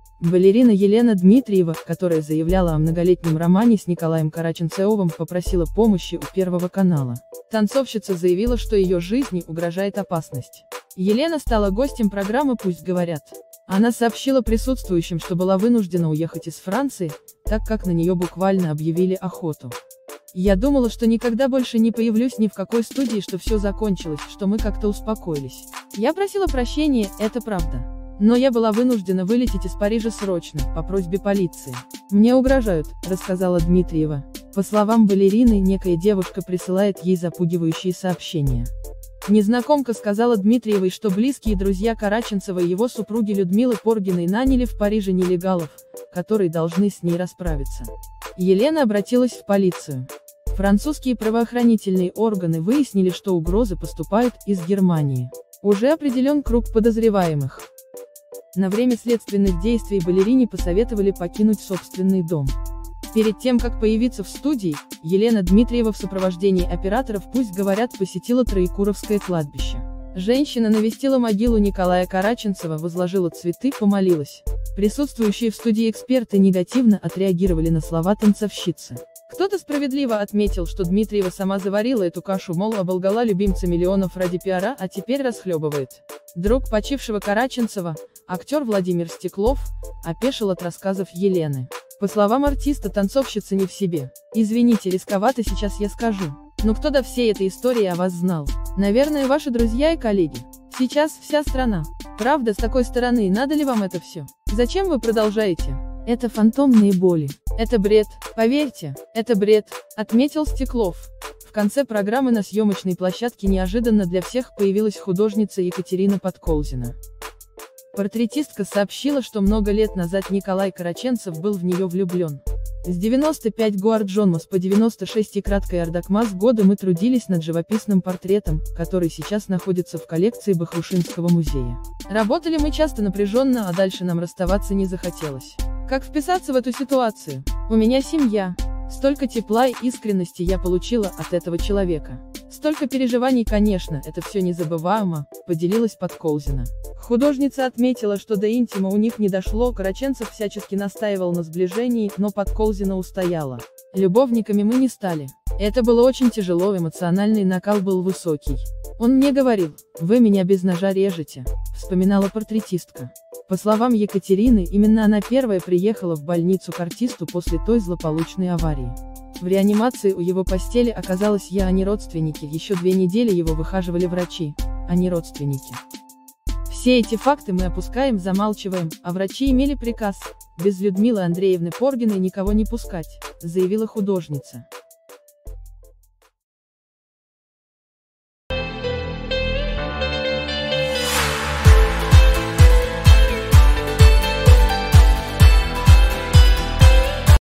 Балерина Елена Дмитриева, которая заявляла о многолетнем романе с Николаем Караченцовым, попросила помощи у Первого канала. Танцовщица заявила, что ее жизни угрожает опасность. Елена стала гостем программы «Пусть говорят». Она сообщила присутствующим, что была вынуждена уехать из Франции, так как на нее буквально объявили охоту. «Я думала, что никогда больше не появлюсь ни в какой студии, что все закончилось, что мы как-то успокоились. Я просила прощения, это правда. Но я была вынуждена вылететь из Парижа срочно, по просьбе полиции. Мне угрожают», — рассказала Дмитриева. По словам балерины, некая девушка присылает ей запугивающие сообщения. Незнакомка сказала Дмитриевой, что близкие друзья Караченцова и его супруги Людмилы Поргиной наняли в Париже нелегалов, которые должны с ней расправиться. Елена обратилась в полицию. Французские правоохранительные органы выяснили, что угрозы поступают из Германии. Уже определен круг подозреваемых. На время следственных действий балерине посоветовали покинуть собственный дом. Перед тем, как появиться в студии, Елена Дмитриева в сопровождении операторов «Пусть говорят» посетила Троекуровское кладбище. Женщина навестила могилу Николая Караченцова, возложила цветы, помолилась. Присутствующие в студии эксперты негативно отреагировали на слова танцовщицы. Кто-то справедливо отметил, что Дмитриева сама заварила эту кашу, мол, оболгала любимца миллионов ради пиара, а теперь расхлебывает. Друг почившего Караченцова, актер Владимир Стеклов, опешил от рассказов Елены. По словам артиста, танцовщица не в себе. «Извините, рисковато сейчас я скажу. Но кто до всей этой истории о вас знал? Наверное, ваши друзья и коллеги. Сейчас вся страна. Правда, с такой стороны, надо ли вам это все? Зачем вы продолжаете? Это фантомные боли. Это бред. Поверьте, это бред», — отметил Стеклов. В конце программы на съемочной площадке неожиданно для всех появилась художница Екатерина Подколзина. Портретистка сообщила, что много лет назад Николай Караченцов был в нее влюблен. С 95 Гуарджонмас по 96 и краткой Ардакмас года мы трудились над живописным портретом, который сейчас находится в коллекции Бахрушинского музея. Работали мы часто напряженно, а дальше нам расставаться не захотелось. Как вписаться в эту ситуацию? У меня семья. Столько тепла и искренности я получила от этого человека. Столько переживаний, конечно, это все незабываемо, поделилась Подколзина. Художница отметила, что до интима у них не дошло, Караченцов всячески настаивал на сближении, но Подколзина устояла. «Любовниками мы не стали. Это было очень тяжело, эмоциональный накал был высокий. Он мне говорил: вы меня без ножа режете», — вспоминала портретистка. По словам Екатерины, именно она первая приехала в больницу к артисту после той злополучной аварии. В реанимации у его постели оказалась я, а не родственники, еще 2 недели его выхаживали врачи, а не родственники. Все эти факты мы опускаем, замалчиваем, а врачи имели приказ без Людмилы Андреевны Поргиной никого не пускать, заявила художница.